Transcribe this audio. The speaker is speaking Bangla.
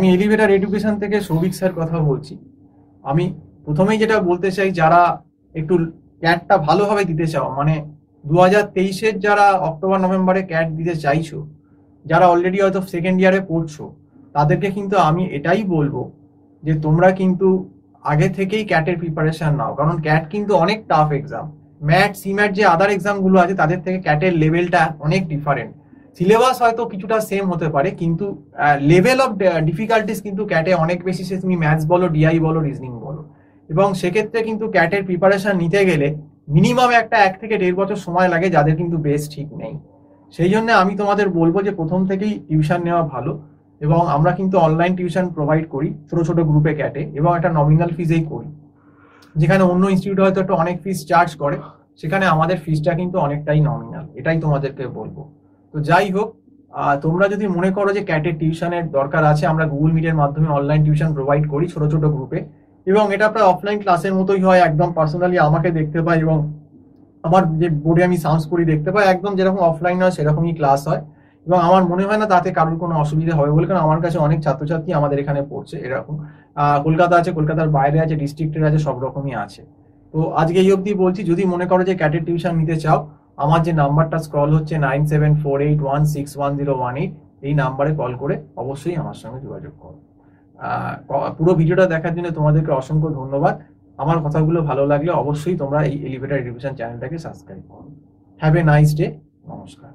আমি এলিভেটর এডুকেশন থেকে সৌভিক স্যার কথা বলছি। আমি প্রথমেই যেটা বলতে চাই, যারা একটু ক্যাটটা ভালোভাবে দিতে চাও, মানে 2023-এর যারা অক্টোবর নভেম্বরে ক্যাট দিতে চাইছো, যারা অলরেডি হয়তো সেকেন্ড ইয়ারে পড়ছো, তাদেরকে কিন্তু আমি এটাই বলবো যে তোমরা কিন্তু আগে থেকেই ক্যাটের প্রিপারেশন নাও, কারণ ক্যাট কিন্তু অনেক টাফ এক্সাম। ম্যাট সিম্যাট যে আদার এক্সামগুলো আছে তাদের থেকে ক্যাটের লেভেলটা অনেক ডিফারেন্ট। সিলেবাস হয়তো কিছুটা সেম হতে পারে, কিন্তু লেভেল অফ ডিফিকাল্টিস কিন্তু ক্যাটে অনেক বেশি। সে তুমি ম্যাথস বলো, ডিআই বলো, রিজনিং বলো। এবং সেক্ষেত্রে কিন্তু ক্যাটের প্রিপারেশন নিতে গেলে মিনিমাম একটা 1 থেকে 1.5 বছর সময় লাগে, যাদের কিন্তু বেস ঠিক নেই। সেই জন্য আমি তোমাদের বলবো যে প্রথম থেকেই টিউশন নেওয়া ভালো। এবং আমরা কিন্তু অনলাইন টিউশন প্রোভাইড করি ছোট ছোট গ্রুপে ক্যাটে, এবং একটা নমিনাল ফিজেই করি। যেখানে অন্য ইনস্টিটিউট হয়তো একটু অনেক ফিস চার্জ করে, সেখানে আমাদের ফিসটা কিন্তু অনেকটাই নমিনাল। এটাই তোমাদেরকে বলবো। তো যাই হোক, তোমরা যদি মনে করো যে ক্যাটের টিউশনের দরকার আছে, আমরা গুগল মিটের মাধ্যমে অনলাইন টিউশন প্রোভাইড করি ছোট ছোট গ্রুপে। এবং এটা প্রায় অফলাইন ক্লাসের মতোই হয়, একদম পার্সোনালি আমাকে দেখতে পাই এবং আমার যে বোর্ডে আমি সাউন্ডস করি দেখতে পাই, একদম যেরকম অফলাইন হয় সেরকমই ক্লাস হয়। এবং আমার মনে হয় না তাতে কারোর কোনো অসুবিধা হবে বলে, কারণ আমার কাছে অনেক ছাত্রছাত্রী আমাদের এখানে পড়ছে এরকম। কলকাতা আছে, কলকাতার বাইরে আছে, ডিস্ট্রিক্টের আছে, সব রকমই আছে। তো আজকে এই অবধি বলছি, যদি মনে করো যে ক্যাটের টিউশন নিতে চাও, আমার যে নাম্বারটা স্ক্রল হচ্ছে 9748161018, এই নাম্বারে কল করে অবশ্যই আমার সঙ্গে যোগাযোগ করো। পুরো ভিডিওটা দেখার জন্য তোমাদেরকে অসংখ্য ধন্যবাদ। আমার কথাগুলো ভালো লাগলে অবশ্যই তোমরা এই এলিভেটর এডুকেশন চ্যানেলটাকে সাবস্ক্রাইব করো। Have a nice day. নমস্কার।